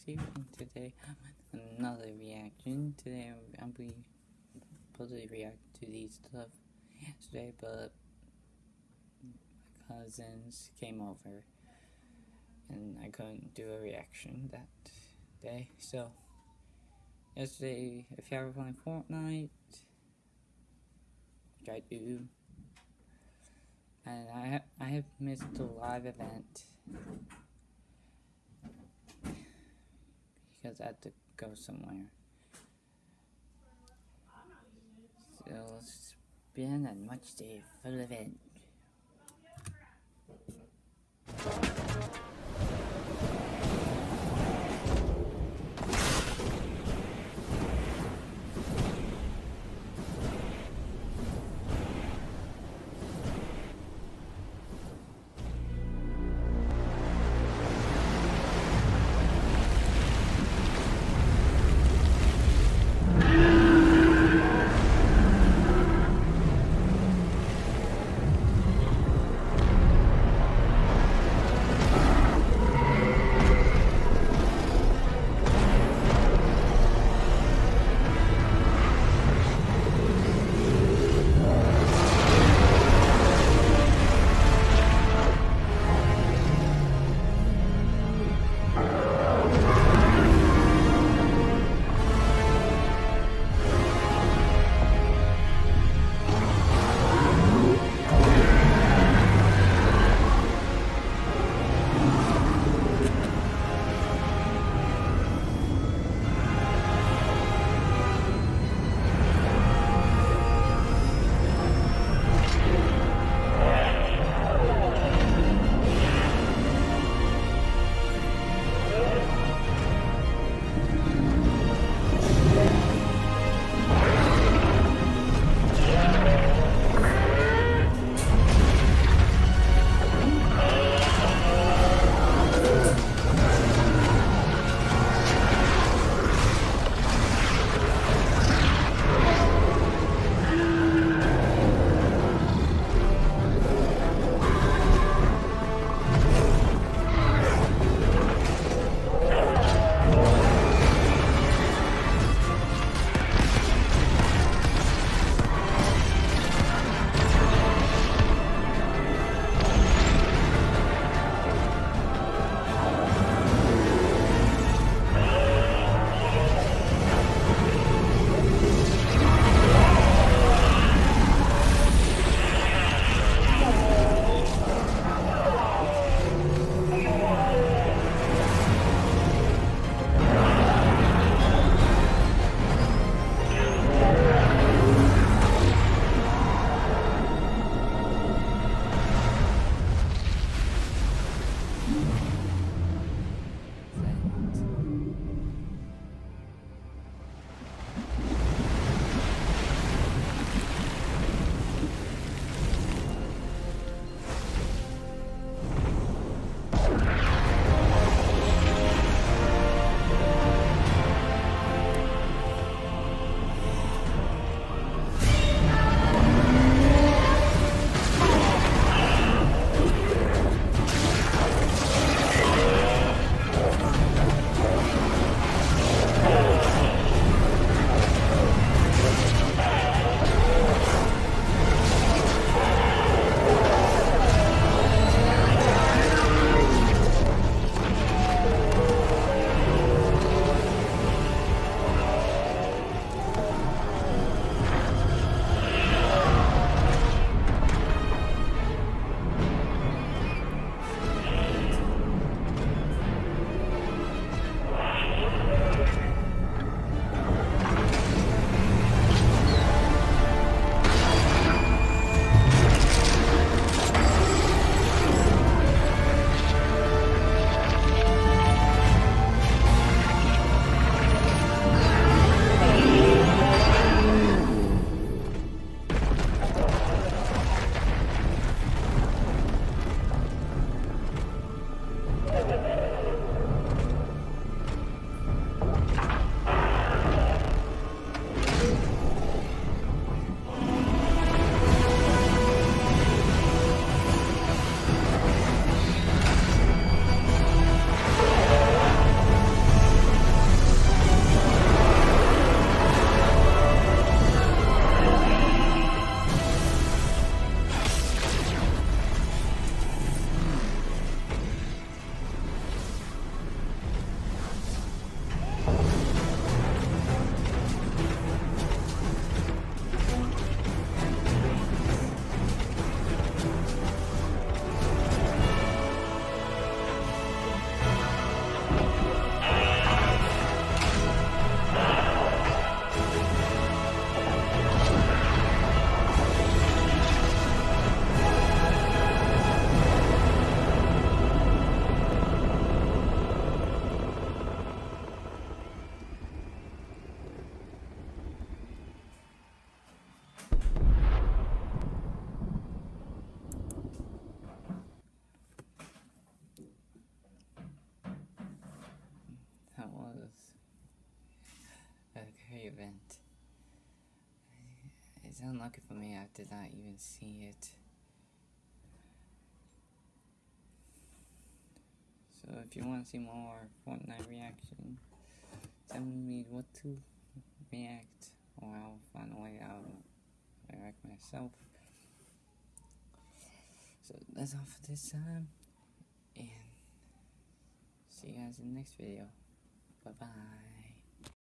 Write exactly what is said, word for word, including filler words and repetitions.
Foxy, and today another reaction. Today I'll be supposed to react to these stuff yesterday, but my cousins came over and I couldn't do a reaction that day. So yesterday, if you ever play Fortnite, which I do, and I ha I have missed the live event because I had to go somewhere. So it's been a much day full event. scary event. It's unlucky for me I did not even see it. So if you want to see more Fortnite reaction, tell me what to react, or I'll find a way I'll react myself. So that's all for this time, and see you guys in the next video. Bye bye.